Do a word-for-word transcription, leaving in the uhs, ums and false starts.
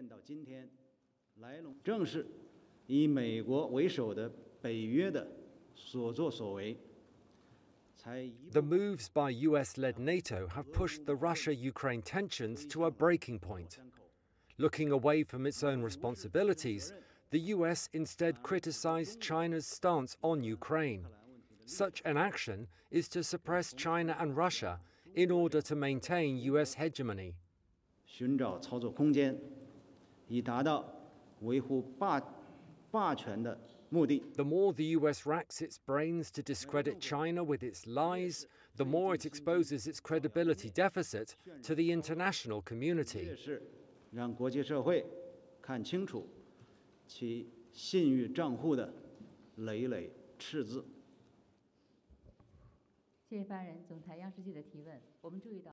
正是以美国为首的北约的所作所为。 The moves by U S-led NATO have pushed the Russia-Ukraine tensions to a breaking point. Looking away from its own responsibilities, the U S instead criticized China's stance on Ukraine. Such an action is to suppress China and Russia in order to maintain U S hegemony. 寻找操作空间，以达到维护霸霸权的目的。 The more the U S racks its brains to discredit China with its lies, the more it exposes its credibility deficit to the international community. 这是让国际社会看清楚其信誉账户的累累赤字。 谢谢发言人，总台央视记者提问。我们注意到。